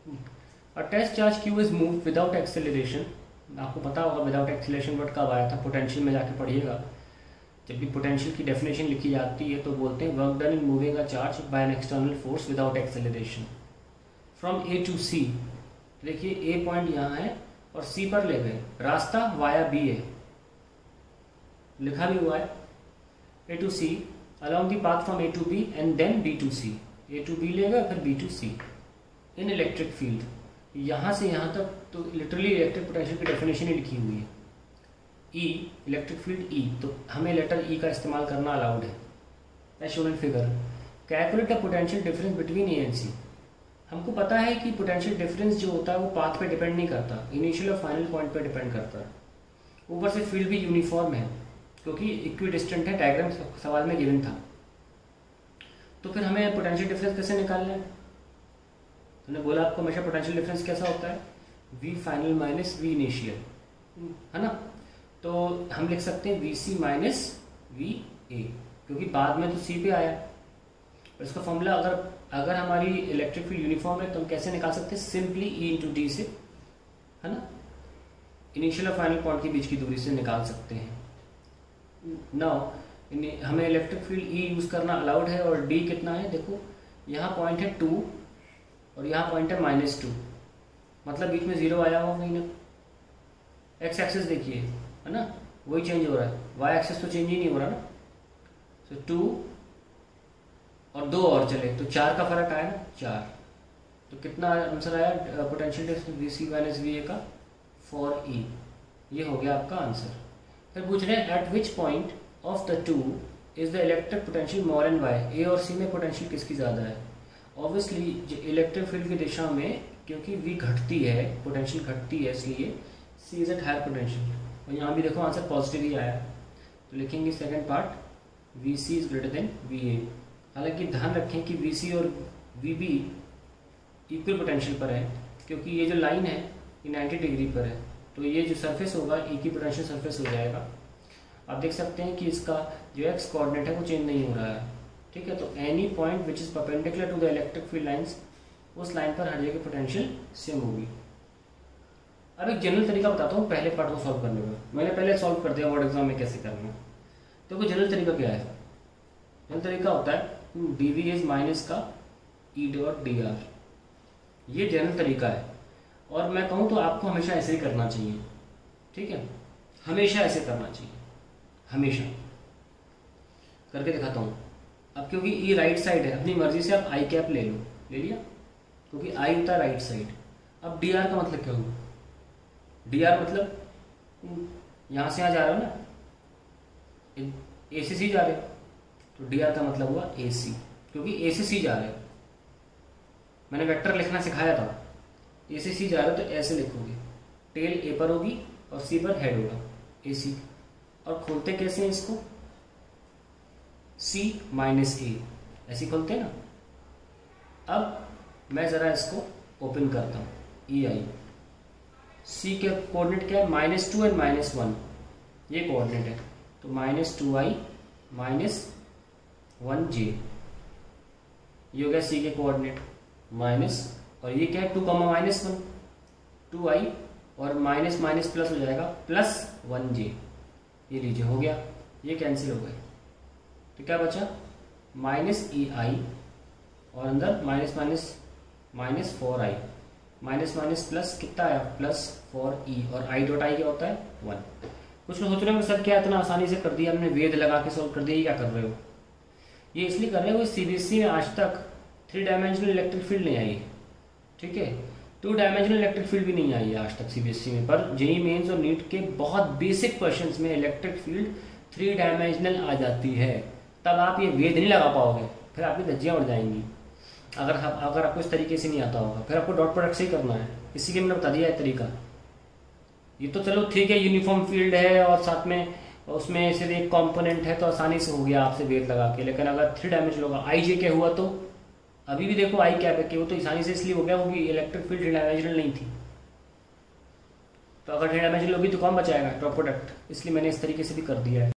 A test charge Q is move without acceleration. आपको पता होगा विदाउट एक्सेलरेशन वर्ड कब आया था, पोटेंशियल में जाके पढ़िएगा। जब भी पोटेंशियल की डेफिनेशन लिखी जाती है तो बोलते हैं work done in moving a charge by an external force without acceleration from A to C. देखिए ए पॉइंट यहाँ है और सी पर ले गए, रास्ता वाया बी है, लिखा भी हुआ है A to C along the path from A to B and then B to C. A to B ले गए फिर B to C in electric field. यहाँ से यहाँ तक तो लिटरली इलेक्ट्रिक पोटेंशियल की डेफिनेशन ही लिखी हुई है, ई इलेक्ट्रिक फील्ड ई, तो हमें लेटर ई का इस्तेमाल करना अलाउड है। As shown in figure, calculate the potential difference between A and C. हमको पता है कि पोटेंशियल डिफरेंस जो होता है वो पाथ पे डिपेंड नहीं करता, इनिशियल और फाइनल पॉइंट पे डिपेंड करता है। ऊपर से फील्ड भी यूनिफॉर्म है क्योंकि इक्वी डिस्टेंट है, डायग्राम सवाल में गिवन था। तो फिर हमें पोटेंशियल डिफरेंस कैसे निकालना है? मैंने बोला आपको हमेशा पोटेंशियल डिफरेंस कैसा होता है, V final minus V initial, है ना। तो हम लिख सकते हैं V C minus V A, क्योंकि बाद में तो सी पे आया। और इसका फॉर्मूला अगर हमारी इलेक्ट्रिक फील्ड यूनिफॉर्म है तो हम कैसे निकाल सकते हैं, सिंपली ई इंटू डी से, है ना, इनिशियल और फाइनल पॉइंट के बीच की दूरी से निकाल सकते हैं। नाउ हमें इलेक्ट्रिक फील्ड ई यूज करना अलाउड है और डी कितना है, देखो यहाँ पॉइंट है 2 और यहाँ पॉइंट है -2, मतलब बीच में 0 आया होगा कहीं ना। एक्स एक्सिस देखिए, है ना, वही चेंज हो रहा है, वाई एक्सिस तो चेंज ही नहीं हो रहा ना। तो 2 और 2 और चले तो 4 का फर्क आया ना, 4। तो कितना आंसर आया potential difference V C minus V A का, फॉर ई। ये हो गया आपका आंसर। फिर पूछ रहे हैं at which point of the two is the electric potential more and why. A और सी में पोटेंशियल किसकी ज़्यादा है? ऑब्वियसली इलेक्ट्रिक फील्ड की दिशा में, क्योंकि वी घटती है, पोटेंशियल घटती है, इसलिए C is at higher potential. और यहाँ भी देखो आंसर पॉजिटिव ही आया, तो लिखेंगे second part V C is greater than V A. हालांकि ध्यान रखें कि वी सी और वी बी इक्वल पोटेंशियल पर है, क्योंकि ये जो लाइन है ये 90 डिग्री पर है, तो ये जो सरफेस होगा एक ही पोटेंशियल सरफेस हो जाएगा। आप देख सकते हैं कि इसका जो एक्स कोऑर्डिनेट है वो चेंज नहीं हो रहा है, ठीक है। तो any point which is perpendicular to the electric field lines, उस लाइन पर हर जगह पोटेंशियल सेम होगी। अब एक जनरल तरीका बताता हूँ पहले पार्ट को सॉल्व करने का। मैंने पहले सॉल्व कर दिया बोर्ड एग्जाम में कैसे करना है। तो कोई जनरल तरीका क्या है? जनरल तरीका होता है डी वी इज माइनस का ई डॉट डी आर, ये जनरल तरीका है। और मैं कहूँ तो आपको हमेशा ऐसे ही करना चाहिए, ठीक है, हमेशा ऐसे करना चाहिए, हमेशा। करके दिखाता हूँ। अब क्योंकि ई राइट साइड है, अपनी मर्जी से आप आई कैप ले लो, ले लिया, क्योंकि आई होता है राइट साइड। अब डी आर का मतलब क्या हुआ? डी आर मतलब यहाँ से यहाँ जा रहे हो ना, ए से सी जा रहे हो, तो डी आर का मतलब हुआ ए सी, क्योंकि ए से सी जा रहे हो। मैंने वेक्टर लिखना सिखाया था, ए से सी जा रहे हो तो ऐसे लिखोगे, टेल ए पर होगी और सी पर हेड होगा, ए सी। और खोलते कैसे हैं इसको? सी माइनस ए, ऐसे खोलते हैं ना। अब मैं जरा इसको ओपन करता हूँ, ई आई। सी के कोऑर्डिनेट क्या है? -2 एंड -1, ये कोऑर्डिनेट है, तो -2i -1j, ये हो गया सी के कोऑर्डिनेट माइनस, और ये क्या है 2, -1, 2i और माइनस माइनस प्लस हो जाएगा +1j, ये लीजिए हो गया, ये कैंसिल हो गए। तो क्या बचा? -ei और अंदर minus minus -4i, minus minus plus कितना आया? +4e, और i डॉट आई क्या होता है? 1। कुछ लोग सोच रहे हो सर क्या इतना आसानी से कर दिया हमने, वेद लगा के सॉल्व कर दिया, ये क्या कर रहे हो? ये इसलिए कर रहे हो, सीबीएसई में आज तक 3 डायमेंशनल इलेक्ट्रिक फील्ड नहीं आई है, ठीक है, 2 डायमेंशनल इलेक्ट्रिक फील्ड भी नहीं आई है आज तक सीबीएसई में। पर जेईई मेंस और नीट के बहुत बेसिक क्वेश्चंस में इलेक्ट्रिक फील्ड 3 डायमेंशनल आ जाती है, तब आप ये वेद नहीं लगा पाओगे, फिर आपकी धज्जियाँ उड़ जाएंगी। अगर आपको इस तरीके से नहीं आता होगा, फिर आपको डॉट प्रोडक्ट से ही करना है, इसी के मैंने बता दिया है तरीका। ये तो चलो ठीक है, यूनिफॉर्म फील्ड है और साथ में उसमें सिर्फ एक कंपोनेंट है, तो आसानी से हो गया आपसे वेद लगा के। लेकिन अगर 3 डायमेंशनल होगा, आई जे क्या हुआ, तो अभी भी देखो आई कैप है, वो तो आसानी से इसलिए हो गया क्योंकि इलेक्ट्रिक फील्ड 3 डायमेंशनल नहीं थी। तो अगर 3 डायमेंशनल होगी तो कौन बचाएगा? डॉट प्रोडक्ट, इसलिए मैंने इस तरीके से भी कर दिया है।